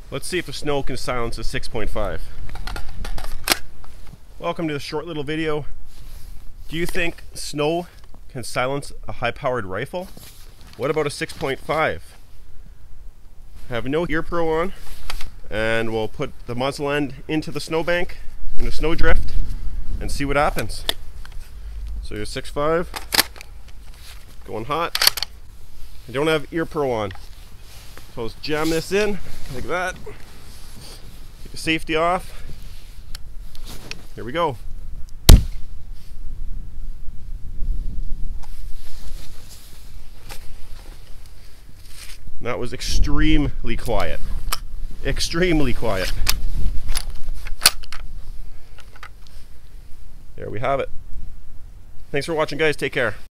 Let's see if the snow can silence a 6.5. Welcome to this short little video. Do you think snow can silence a high-powered rifle? What about a 6.5? I have no ear pro on, and we'll put the muzzle end into the snowbank, in the snowdrift, and see what happens. So your 6.5, going hot. I don't have ear pro on. So let's jam this in, like that. Take the safety off. Here we go. That was extremely quiet. Extremely quiet. There we have it. Thanks for watching, guys. Take care.